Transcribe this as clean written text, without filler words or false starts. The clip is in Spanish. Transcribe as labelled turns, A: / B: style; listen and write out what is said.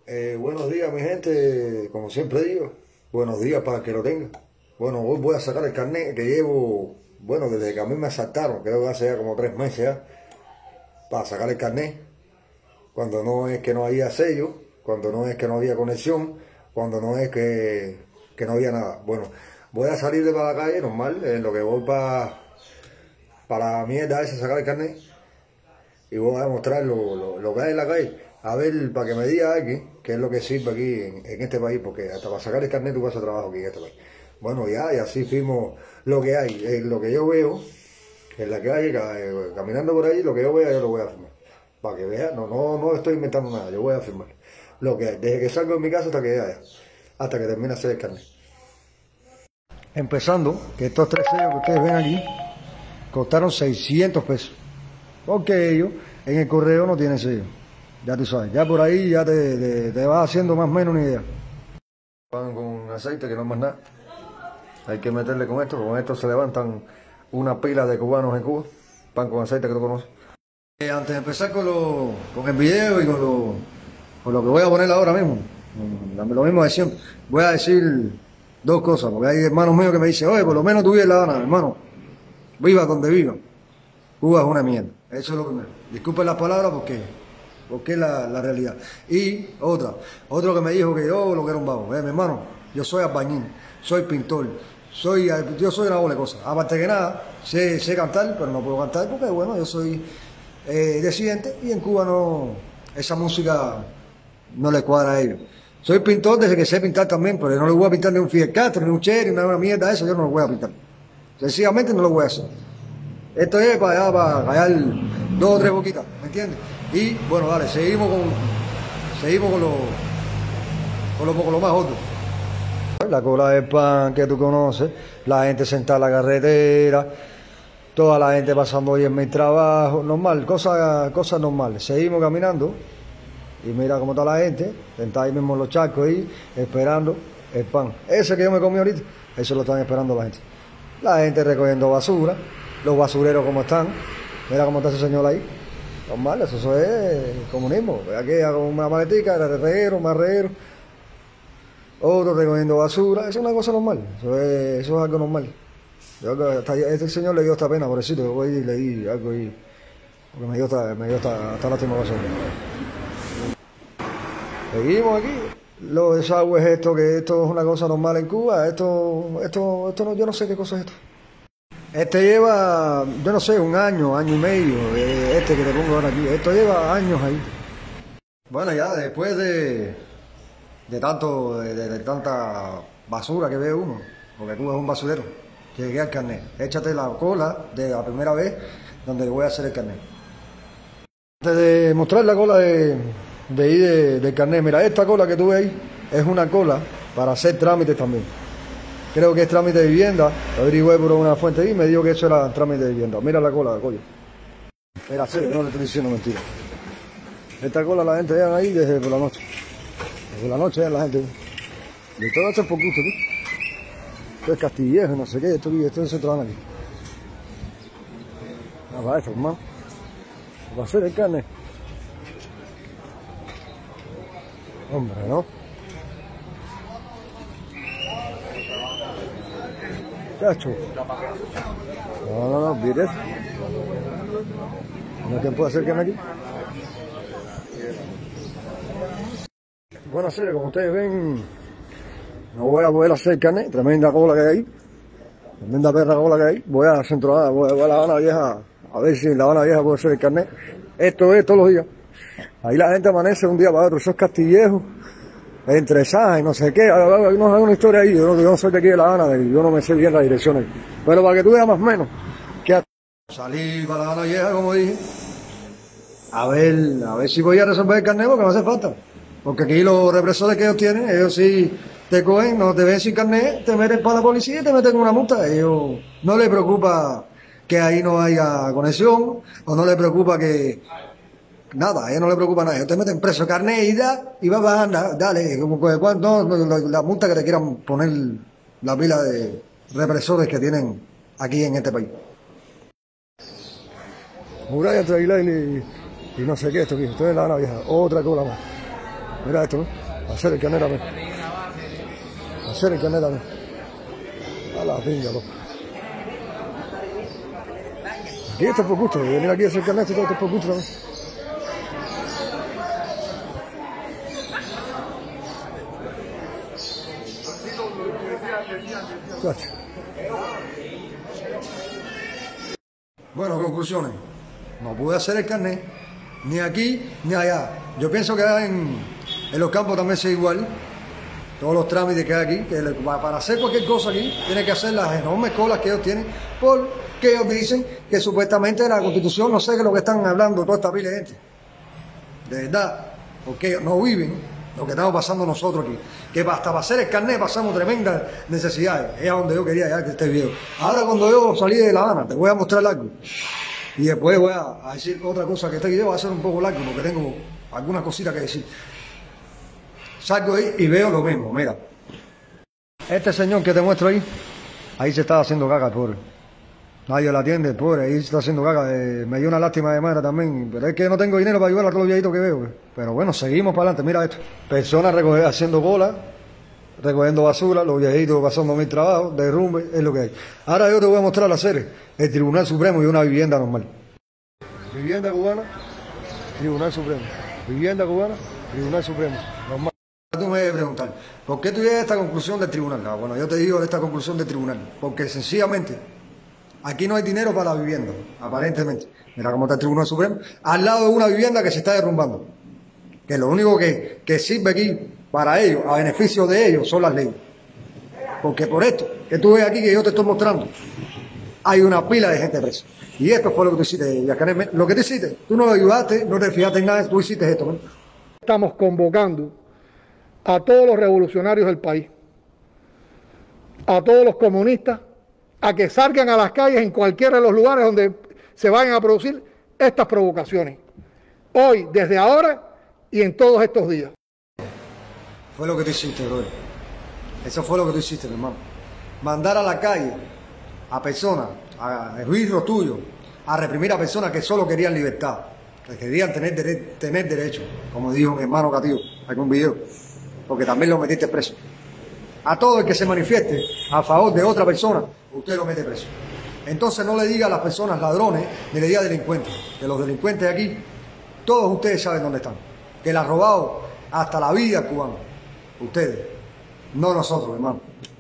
A: Buenos días, mi gente, como siempre digo, buenos días para el que lo tenga. Bueno, hoy voy a sacar el carnet que llevo, bueno, desde que a mí me asaltaron, creo que hace ya como 3 meses ya, para sacar el carnet, cuando no es que no había sello, cuando no es que no había conexión, cuando no es que no había nada. Bueno, voy a salir de para la calle, normal, en lo que voy para la mierda esa, sacar el carnet, y voy a mostrar lo que hay en la calle. A ver, para que me diga alguien qué es lo que sirve aquí en este país, porque hasta para sacar el carnet tú vas a trabajo aquí en este país. Bueno, ya, y así fuimos lo que hay, lo que yo veo, en la calle, caminando por ahí, lo que yo vea, yo lo voy a firmar. Para que vea, no estoy inventando nada, yo voy a firmar. Lo que hay, desde que salgo de mi casa hasta que haya, hasta que termine de hacer el carnet. Empezando, que estos 3 sellos que ustedes ven aquí, costaron 600 pesos. Porque ellos en el correo no tienen sello. Ya tú sabes, ya por ahí ya te vas haciendo más o menos una idea. Pan con aceite, que no es más nada. Hay que meterle con esto se levantan una pila de cubanos en Cuba. Pan con aceite que tú conoces. Antes de empezar con el video y con lo que voy a poner ahora mismo, lo mismo de siempre, voy a decir dos cosas, porque hay hermanos míos que me dicen, oye, por lo menos tú vives en La Habana, hermano, viva donde viva. Cuba es una mierda. Eso es lo primero. Disculpen las palabras porque es la realidad. Y otro que me dijo que yo lo que era un vago. Mi hermano, yo soy albañil, soy pintor, yo soy una bola de cosas. Aparte que nada, sé cantar, pero no puedo cantar porque, bueno, yo soy residente y en Cuba esa música no le cuadra a ellos. Soy pintor desde que sé pintar también, pero no le voy a pintar ni un Fidel Castro, ni un Che, ni una mierda de eso, yo no lo voy a pintar. Sencillamente no lo voy a hacer. Esto es para callar 2 o 3 boquitas, ¿me entiendes? Y bueno, dale, seguimos con lo más otro. La cola de pan que tú conoces, la gente sentada en la carretera, toda la gente pasando hoy en mi trabajo, normal, cosas normales. Seguimos caminando y mira cómo está la gente, sentada ahí mismo en los charcos ahí, esperando el pan. Ese que yo me comí ahorita, eso lo están esperando la gente. La gente recogiendo basura. Los basureros como están, mira cómo está ese señor ahí, normal, eso es comunismo, aquí hago una maletica, reguero, más reguero, otro recogiendo basura, eso es una cosa normal, eso es algo normal. Este señor le dio esta pena, pobrecito, yo voy y le di algo ahí, porque me dio esta lástima cosa. Seguimos aquí. Los desagües, esto es una cosa normal en Cuba, esto no, yo no sé qué cosa es esto. Este lleva, yo no sé, un año y medio, este que te pongo ahora aquí. Esto lleva años ahí. Bueno, ya después de tanta basura que ve uno, porque tú eres un basurero, llegué al carnet. Échate la cola de la primera vez donde voy a hacer el carnet. Antes de mostrar la cola del carnet, mira, esta cola que tú ves ahí es una cola para hacer trámites también. Creo que es trámite de vivienda, lo averigué por una fuente y me dijo que eso era trámite de vivienda. Mira la cola, coño. Mira, sí, no le estoy diciendo mentira. Esta cola la gente llega ahí desde por la noche. Desde la noche la gente. De todo esto es por gusto, ¿tú? Esto es Castillejo, no sé qué, esto se trabaja aquí. Ah, para eso, hermano. Va a hacer el carne. Hombre, ¿no? Cacho. No, mire. ¿No quién puede hacer carne aquí? Bueno, serio, como ustedes ven, no voy a poder hacer carne, tremenda cola que hay ahí, tremenda perra cola que hay. Voy a Centro, voy a La Habana Vieja, a ver si en La Habana Vieja puedo hacer el carnet. Esto es todos los días. Ahí la gente amanece un día para otro, esos castillejos, entre Saja y no sé qué, hay una historia ahí, yo no soy de aquí de La Habana, yo no me sé bien las direcciones, pero para que tú veas más o menos, que salí para La Habana Vieja, como dije, a ver si voy a resolver el carnet porque no hace falta. Porque aquí los represores que ellos tienen, ellos sí te cogen, no te ven sin carnet, te meten para la policía y te meten una multa. Ellos no les preocupa que ahí no haya conexión, o no les preocupa que nada, a ellos no les preocupa nada. Ellos te meten preso, carnet y vas bajando, dale, como la multa que te quieran poner la pila de represores que tienen aquí en este país. Muralla entre Aguilar y no sé qué, esto es La Habana Vieja, otra cola más. Mira esto, ¿no? Hacer el carnet también. Hacer el carnet también. A la pinga, loco. Aquí esto es por gusto, venir aquí a hacer el carnet y todo esto es por gusto también. Bueno, conclusiones. No pude hacer el carnet, ni aquí ni allá. Yo pienso que en los campos también sea igual. Todos los trámites que hay aquí, que para hacer cualquier cosa aquí, tiene que hacer las enormes colas que ellos tienen, porque ellos dicen que supuestamente la Constitución, no sé qué es lo que están hablando toda esta pila de gente. De verdad, porque ellos no viven lo que estamos pasando nosotros aquí. Que hasta para hacer el carnet pasamos tremendas necesidades. Es a donde yo quería llegar, que esté viejo. Ahora cuando yo salí de La Habana, te voy a mostrar algo. Y después voy a decir otra cosa, que este video va a ser un poco largo, porque tengo algunas cositas que decir. Salgo ahí y veo lo mismo, mira. Este señor que te muestro ahí se está haciendo caca, el pobre. Nadie la atiende, el pobre, ahí se está haciendo caca. Me dio una lástima de madre también, pero es que no tengo dinero para ayudar a todos los viejitos que veo. Pero bueno, seguimos para adelante, mira esto. Personas haciendo cola, recogiendo basura, los viejitos pasando mil trabajos, derrumbe, es lo que hay. Ahora yo te voy a mostrar la serie, el Tribunal Supremo y una vivienda normal. Vivienda cubana, Tribunal Supremo. Vivienda cubana, Tribunal Supremo. Normal. Tú me debes preguntar, ¿por qué tú llegas a esta conclusión del tribunal? Ah, bueno, yo te digo de esta conclusión del tribunal, porque sencillamente aquí no hay dinero para la vivienda, aparentemente. Mira cómo está el Tribunal Supremo, al lado de una vivienda que se está derrumbando. Que lo único que sirve aquí para ellos, a beneficio de ellos, son las leyes. Porque por esto que tú ves aquí, que yo te estoy mostrando, hay una pila de gente presa. Y esto fue lo que tú hiciste, Yacaré. Lo que tú hiciste, tú no lo ayudaste, no te fijaste en nada, tú hiciste esto, ¿no?
B: Estamos convocando a todos los revolucionarios del país, a todos los comunistas, a que salgan a las calles en cualquiera de los lugares donde se vayan a producir estas provocaciones. Hoy, desde ahora y en todos estos días.
A: Fue lo que tú hiciste, brother. Eso fue lo que tú hiciste, mi hermano. Mandar a la calle a personas, a ruidos tuyos, a reprimir a personas que solo querían libertad, que querían tener derecho, como dijo mi hermano Catillo en algún video, porque también lo metiste preso. A todo el que se manifieste a favor de otra persona, usted lo mete preso. Entonces no le diga a las personas ladrones, ni le diga delincuentes, que los delincuentes aquí, todos ustedes saben dónde están, que le han robado hasta la vida cubana. Ustedes, no nosotros, hermano.